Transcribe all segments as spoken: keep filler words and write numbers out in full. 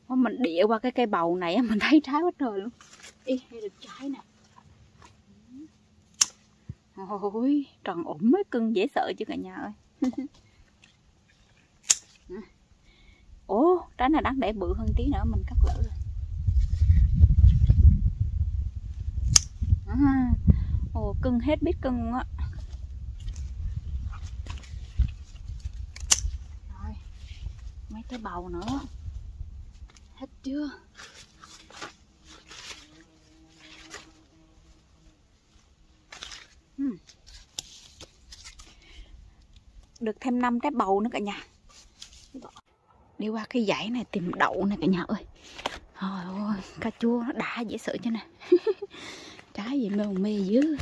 Mình địa qua cái cây bầu này mình thấy trái hết trời luôn. Ý, đây được trái nè. Ôi, tròn ủng mới cưng dễ sợ chứ cả nhà ơi. Ủa, trái này đáng để bự hơn tí nữa mình cắt lỡ rồi. À, ồ, cưng hết biết cưng luôn á. Rồi, mấy cái bầu nữa. Hết chưa? uhm. Được thêm năm trái bầu nữa cả nhà. Đi qua cái dãy này tìm đậu này cả nhà ơi. Trời ơi, cà chua nó đã dễ sợ chứ nè. Trái gì mê mê dữ.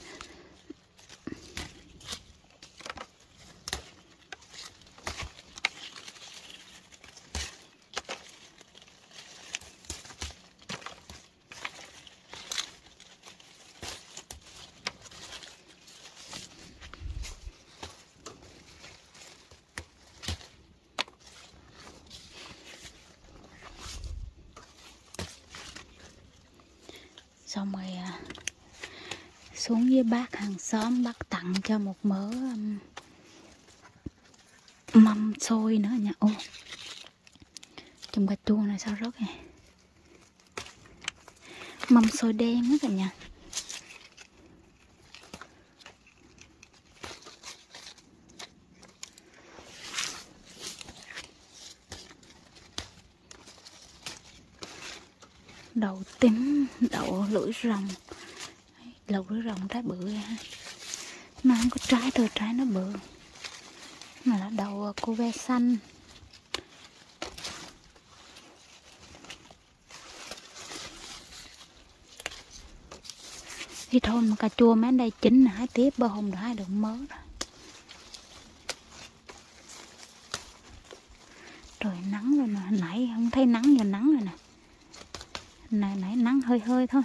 Xong rồi à, xuống với bác hàng xóm, bác tặng cho một mớ um, mâm xôi nữa nha. Ô, trong cà chua này sao rớt này. Mâm xôi đen đó cả nhà. Đậu tím, đậu lưỡi rồng. Đậu lưỡi rồng trái bự ha. Nó không có trái thôi, trái nó bự. Mà là đậu cô ve xanh. Cái thôn mà cà chua mấy đây chín hái tiếp, bơ hôm đã hái được mớ rồi. Trời nắng rồi nè, nãy không thấy nắng, giờ nắng rồi nè. Này nãy nắng hơi hơi thôi.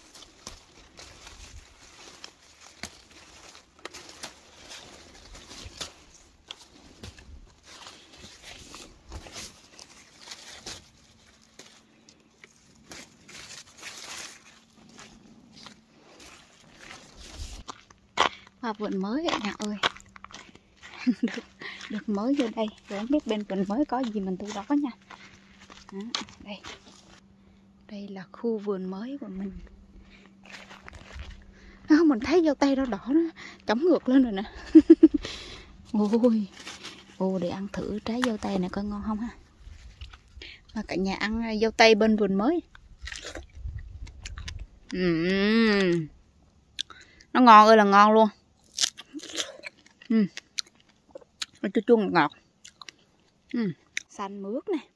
Và vườn mới cả nhà ơi. được, được mới vô đây. Rồi không biết bên vườn mới có gì mình thu đó nha. Đó, đây. Đây là khu vườn mới của mình. À, mình thấy dâu tây đỏ đỏ nó chóng ngược lên rồi nè. Ôi, ồ, để ăn thử trái dâu tây này coi ngon không ha. Và cả nhà ăn dâu tây bên vườn mới. uhm. Nó ngon ơi là ngon luôn. uhm. Nó chua chua ngọt ngọt. uhm. Xanh mướt nè.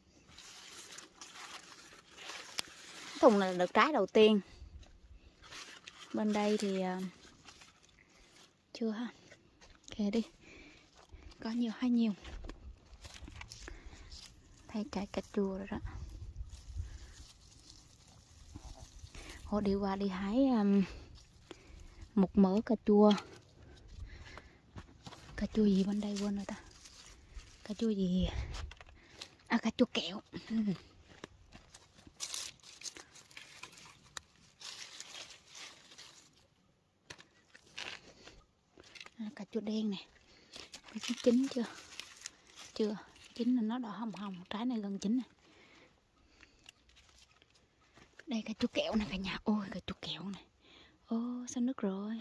Thùng này là được trái đầu tiên. Bên đây thì uh, chưa ha. Kệ đi. Có nhiều hay nhiều. Thấy trái cà chua rồi đó. Họ đi qua đi hái um, một mớ cà chua. Cà chua gì bên đây quên rồi ta. Cà chua gì? À, cà chua kẹo. uhm. Cà chua đen nè. Chín chưa? Chưa. Chín là nó đỏ hồng hồng. Trái này gần chín nè. Đây cà chua kẹo nè cả nhà. Ôi cà chua kẹo nè. Ô sao nứt rồi.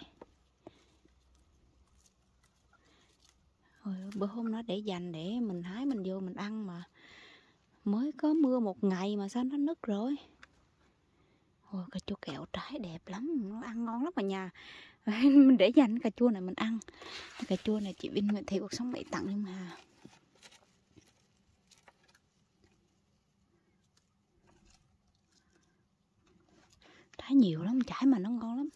Rồi bữa hôm nó để dành để mình hái mình vô mình ăn mà. Mới có mưa một ngày mà sao nó nứt rồi. Ôi cà chua kẹo trái đẹp lắm. Nó ăn ngon lắm cả nhà. Mình để dành cà chua này mình ăn. Cà chua này chị Vinh Nguyễn Thị Cuộc Sống Mỹ tặng nhưng mà trái nhiều lắm, trái mà nó ngon lắm.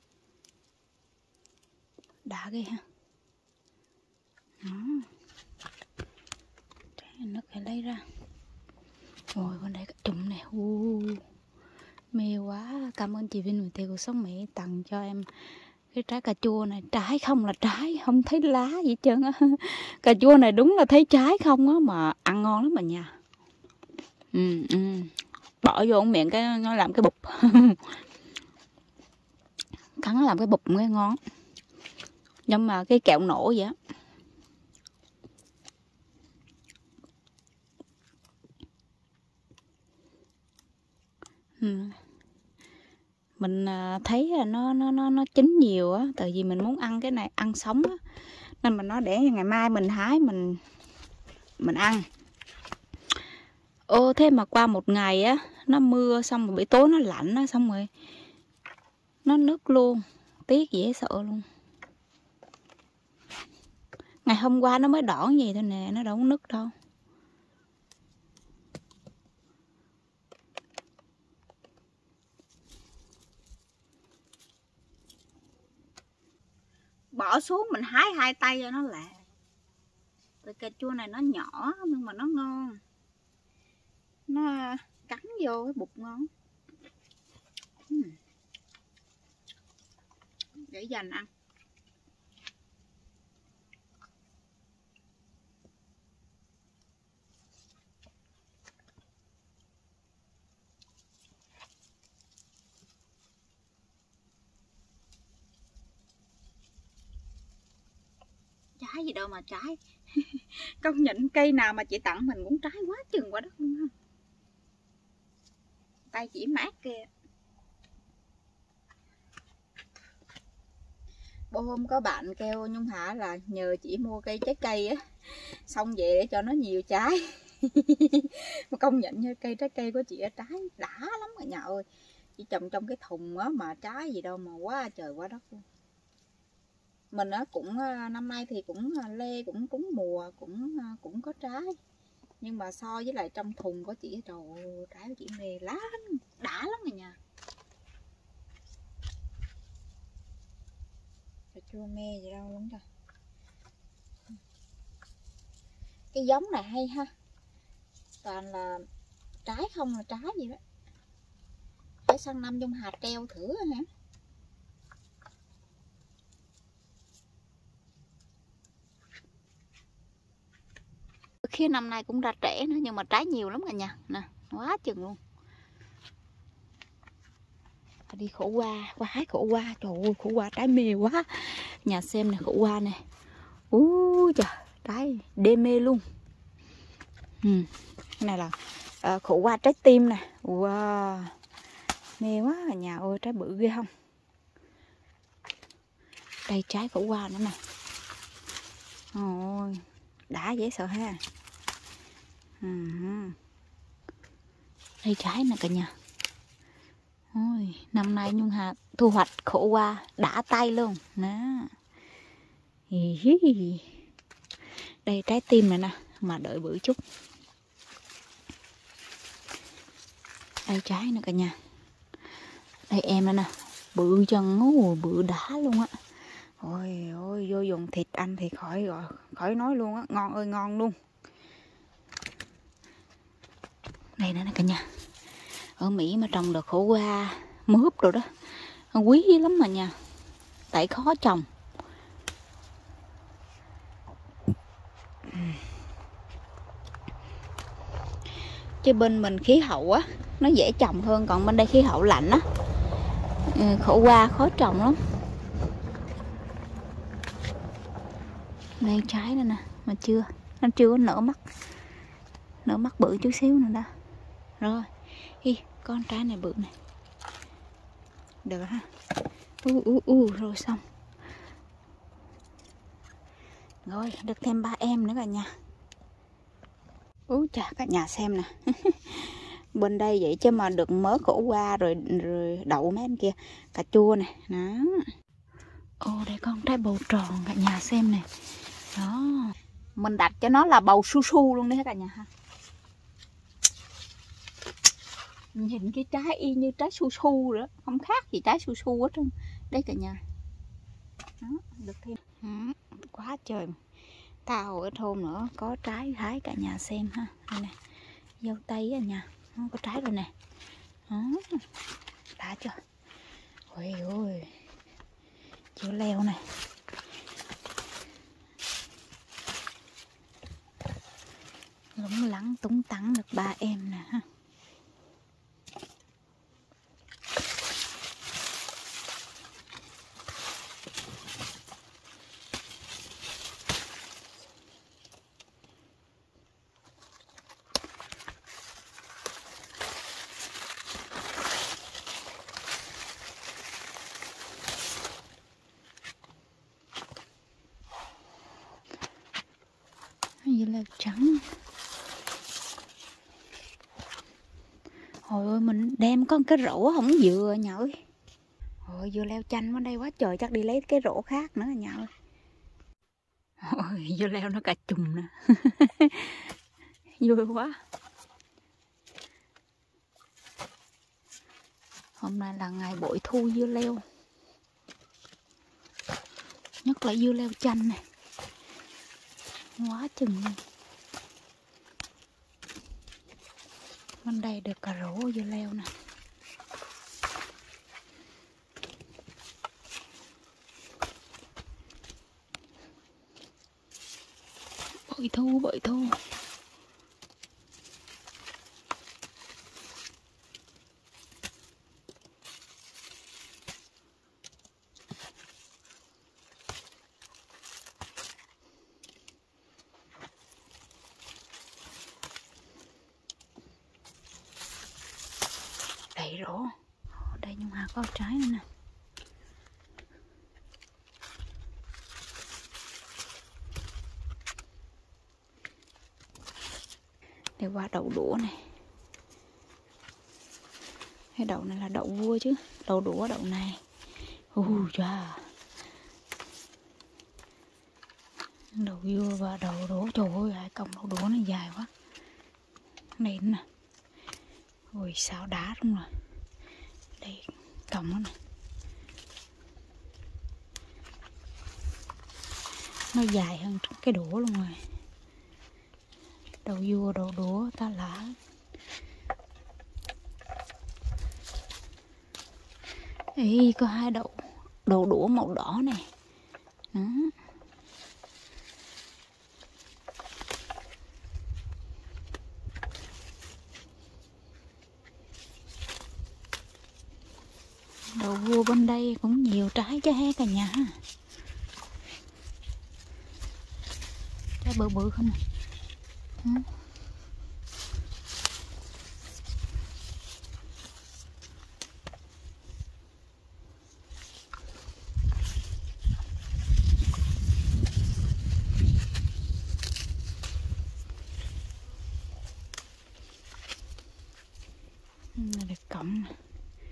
Đã ghê ha. Trái này nó phải lấy ra. Rồi bên đây cả chùm này. uh, Mê quá. Cảm ơn chị Vinh Nguyễn Thị Cuộc Sống Mỹ tặng cho em cái trái cà chua này. Trái không là trái, không thấy lá gì hết trơn á. Cà chua này đúng là thấy trái không á, mà ăn ngon lắm mà nhà. Ừ, ừ. Bỏ vô miệng cái nó làm cái bụp. Cắn nó làm cái bụp cái ngon. Nhưng mà cái kẹo nổ vậy á. Ừ. Mình thấy là nó nó nó nó chín nhiều á, tại vì mình muốn ăn cái này ăn sống á, nên mình nói để ngày mai mình hái mình mình ăn. Ô thế mà qua một ngày á, nó mưa xong rồi buổi tối nó lạnh á, xong rồi nó nứt luôn, tiếc dễ sợ luôn. Ngày hôm qua nó mới đỏ gì thôi nè, nó đâu có nứt đâu. Bỏ xuống mình hái hai tay cho nó lẹ. Tại cà chua này nó nhỏ nhưng mà nó ngon. Nó cắn vô cái bụt ngon. uhm. Để dành ăn. Trái gì đâu mà trái. Công nhận cây nào mà chị tặng mình cũng trái quá chừng quá đất luôn ha. Tay chỉ mát kìa. Bữa hôm có bạn kêu Nhung Hà là nhờ chị mua cây trái cây á, xong về để cho nó nhiều trái. Mà công nhận như cây trái cây của chị ở trái đã lắm rồi nhà ơi. Chị trồng trong cái thùng á mà trái gì đâu mà quá trời quá đất luôn. Mình á cũng năm nay thì cũng lê cũng trúng mùa, cũng cũng có trái. Nhưng mà so với lại trong thùng của chị, trời ơi, trái của chị mê lá đã lắm rồi nha. Chưa mê gì đâu luôn rồi. Cái giống này hay ha, toàn là trái không là trái gì đó. Phải sang năm Dung Hà treo thử hả. Khi năm nay cũng ra trễ nữa nhưng mà trái nhiều lắm cả nhà nè, quá chừng luôn. Đi khổ qua, qua hái khổ qua, trời ơi khổ qua trái mê quá. Nhà xem nè, khổ qua nè. Úi trời, trái đê mê luôn. Ừ. Cái này là uh, khổ qua trái tim nè. Wow, mê quá cả nhà ơi, trái bự ghê không. Đây trái khổ qua nữa nè. Ôi, đã dễ sợ ha. Ừ. Đây trái nè cả nhà. Ôi, năm nay Nhung Hà thu hoạch khổ qua đã tay luôn nè. Đây trái tim này nè, mà đợi bự chút. Đây trái nè cả nhà. Đây em nè nè, bự chân, ôi, bự đã luôn á. Ôi ôi, vô dùng thịt ăn thì khỏi gọi khỏi nói luôn á, ngon ơi ngon luôn. Đây nè cả nhà. Ở Mỹ mà trồng được khổ qua mướp rồi đó, quý lắm mà nha, tại khó trồng. Chứ bên mình khí hậu á nó dễ trồng hơn, còn bên đây khí hậu lạnh á, khổ qua khó trồng lắm. Đây trái này nè, mà chưa nó chưa có nở mắt, nở mắt bự chút xíu nữa đó. Rồi hi, con trái này bự này, được ha. u u u rồi xong rồi, được thêm ba em nữa cả nhà. Úi chà cả nhà xem nè. Bên đây vậy chứ mà được mớ khổ qua rồi, rồi đậu mấy anh kia, cà chua này đó. Ô đây con trái bầu tròn cả nhà xem nè. Đó, mình đặt cho nó là bầu su su luôn đấy cả nhà ha. Nhìn cái trái y như trái su su nữa, không khác gì trái su su hết trơn. Đây cả nhà. Đó, được thêm. Ừ, quá trời. Tao ở thôn nữa có trái hái cả nhà xem ha. Đây nè, dâu tây à nhà, nó có trái rồi nè. Đó, đã chưa? Ôi ôi, chưa leo này. lủng lẳng túng tắn được ba em nè ha. Dưa leo trắng. Hồi ơi mình đem có cái rổ không dừa nhà ơi. Ôi dưa leo chanh ở đây quá trời, chắc đi lấy cái rổ khác nữa nhà ơi. Ôi dưa leo nó cả chùm nè. Vui quá. Hôm nay là ngày bội thu dưa leo. Nhất là dưa leo chanh này. Quá chừng luôn. Bên đây được cà rổ dưa leo nè. Bội thu, bội thu. Đầy rổ. Ở đây nhưng mà có trái nữa nè. Để qua đậu đũa này. Cái đậu này là đậu vua chứ. Đậu đũa đậu này. Ui da. Đậu vua và đậu đũa. Trời ơi, hai cọng đậu đũa này dài quá. Đây nè. Ui sao đá luôn rồi. Đây cọng nó nè. Nó dài hơn cái đũa luôn rồi. Đậu vua, đậu đũa ta lạ. Ê, có hai đậu đậu đũa màu đỏ này. Đó. Đậu vua bên đây cũng nhiều trái chứ he cả nhà. Trái bự bự không à. Ừ. Này được cọng nè.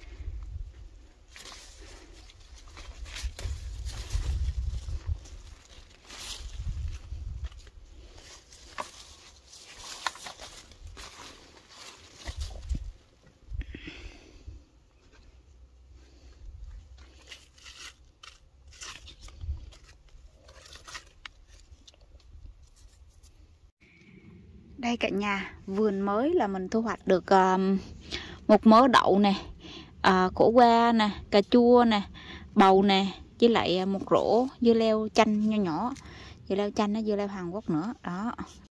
Đây cả nhà, vườn mới là mình thu hoạch được um, một mớ đậu nè, uh, khổ qua nè, cà chua nè, bầu nè, với lại một rổ dưa leo chanh nho nhỏ, dưa leo chanh nó dưa leo Hàn Quốc nữa đó.